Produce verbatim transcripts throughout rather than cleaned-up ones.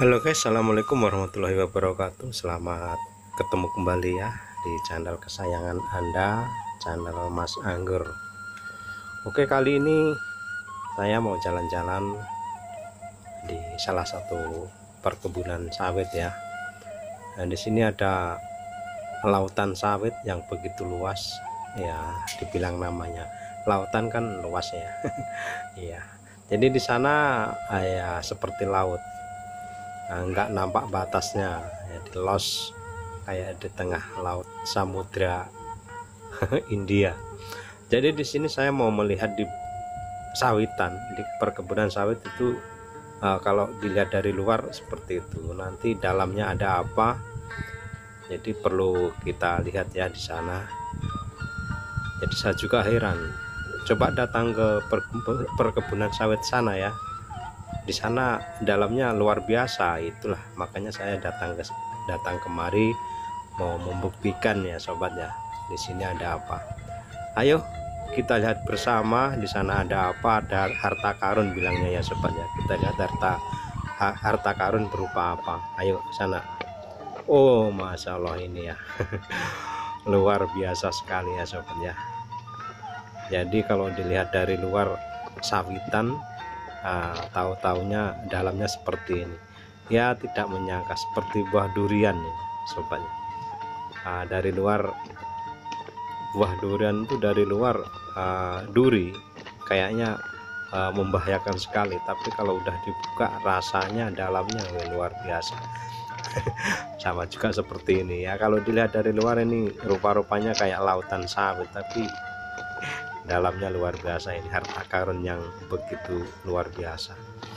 Halo guys, assalamualaikum warahmatullahi wabarakatuh. Selamat ketemu kembali ya di channel kesayangan Anda, channel Mas Anggur. Oke, kali ini saya mau jalan-jalan di salah satu perkebunan sawit ya. Nah, di sini ada lautan sawit yang begitu luas ya, dibilang namanya lautan kan luas ya. Iya. Jadi di sana ya seperti laut. Nah, nggak nampak batasnya ya, di los kayak di tengah laut samudra India. Jadi di sini saya mau melihat di sawitan, di perkebunan sawit itu uh, kalau dilihat dari luar seperti itu, nanti dalamnya ada apa, jadi perlu kita lihat ya di sana. Jadi saya juga heran, coba datang ke perkebunan sawit sana ya, di sana dalamnya luar biasa. Itulah makanya saya datang ke datang kemari mau membuktikan ya sobat ya, di sini ada apa. Ayo kita lihat bersama di sana ada apa. Ada harta karun bilangnya ya sobat ya, kita lihat harta harta karun berupa apa. Ayo sana. Oh masya Allah ini ya luar biasa sekali ya sobat ya. Jadi kalau dilihat dari luar sawitan, Nah, tahu-taunya dalamnya seperti ini ya, tidak menyangka seperti buah durian ya sobatnya. Nah, dari luar buah durian itu dari luar uh, duri kayaknya uh, membahayakan sekali, tapi kalau udah dibuka rasanya dalamnya weh, luar biasa. Sama juga seperti ini ya, kalau dilihat dari luar ini rupa-rupanya kayak lautan sawit, tapi dalamnya luar biasa. Ini harta karun yang begitu luar biasa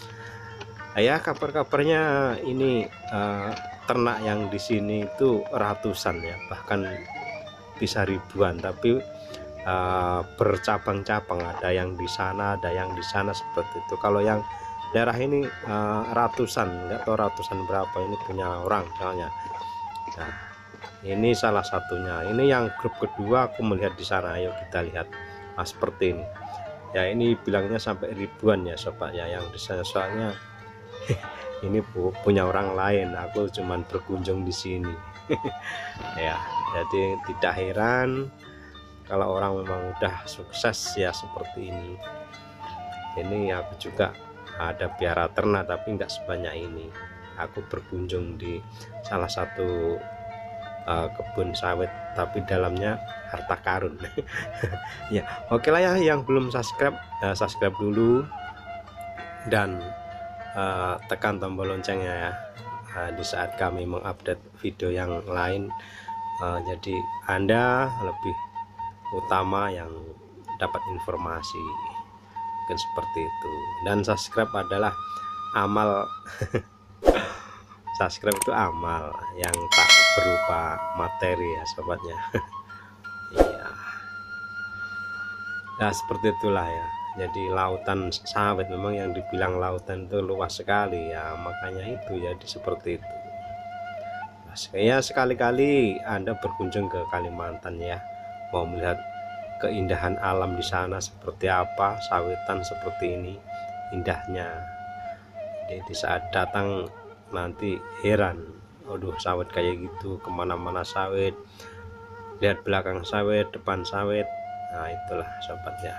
ya. Kabar-kabarnya ini uh, ternak yang di sini itu ratusan ya, bahkan bisa ribuan, tapi uh, bercabang-cabang, ada yang di sana, ada yang di sana seperti itu. Kalau yang daerah ini uh, ratusan, nggak tahu ratusan berapa, ini punya orang soalnya. Nah, ini salah satunya. Ini yang grup kedua aku melihat di sana. Ayo kita lihat. Nah, seperti ini ya, ini bilangnya sampai ribuan ya sobat ya yang di sana, soalnya ini punya orang lain, aku cuman berkunjung di sini. Ya, jadi tidak heran kalau orang memang udah sukses ya seperti ini. Ini aku juga ada piara ternak, tapi nggak sebanyak ini. Aku berkunjung di salah satu uh, kebun sawit, tapi dalamnya harta karun. Ya, oke lah ya, yang belum subscribe uh, subscribe dulu dan uh, tekan tombol loncengnya ya, uh, di saat kami mengupdate video yang lain, uh, jadi Anda lebih utama yang dapat informasi, mungkin seperti itu. Dan subscribe adalah amal. Subscribe itu amal yang tak berupa materi ya sobatnya. Iya. Nah seperti itulah ya. Jadi lautan sawit memang yang dibilang lautan itu luas sekali ya, makanya itu jadi seperti itu. Nah, ya sekali-kali Anda berkunjung ke Kalimantan ya, mau melihat keindahan alam di sana seperti apa, sawitan seperti ini indahnya. Jadi di saat datang nanti heran, aduh sawit kayak gitu, kemana-mana sawit, lihat belakang sawit, depan sawit. Nah itulah sobat ya,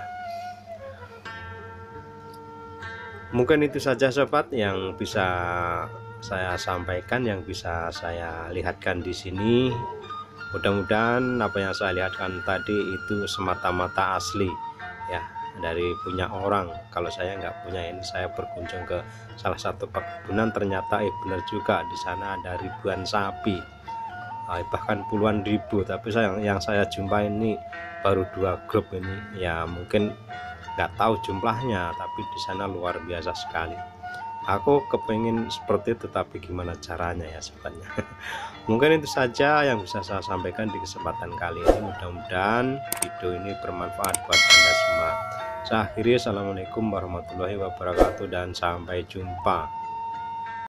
mungkin itu saja sobat yang bisa saya sampaikan, yang bisa saya lihatkan di sini. Mudah-mudahan apa yang saya lihatkan tadi itu semata-mata asli ya, dari punya orang. Kalau saya nggak punya, ini saya berkunjung ke salah satu perkebunan, ternyata eh benar juga di sana ada ribuan sapi, eh, bahkan puluhan ribu. Tapi saya yang saya jumpai ini baru dua grup ini ya, mungkin nggak tahu jumlahnya, tapi di sana luar biasa sekali. Aku kepengen seperti itu, tapi gimana caranya ya sebenarnya. Mungkin itu saja yang bisa saya sampaikan di kesempatan kali ini. Mudah-mudahan video ini bermanfaat buat Anda semua. Saya akhiri, assalamualaikum warahmatullahi wabarakatuh dan sampai jumpa.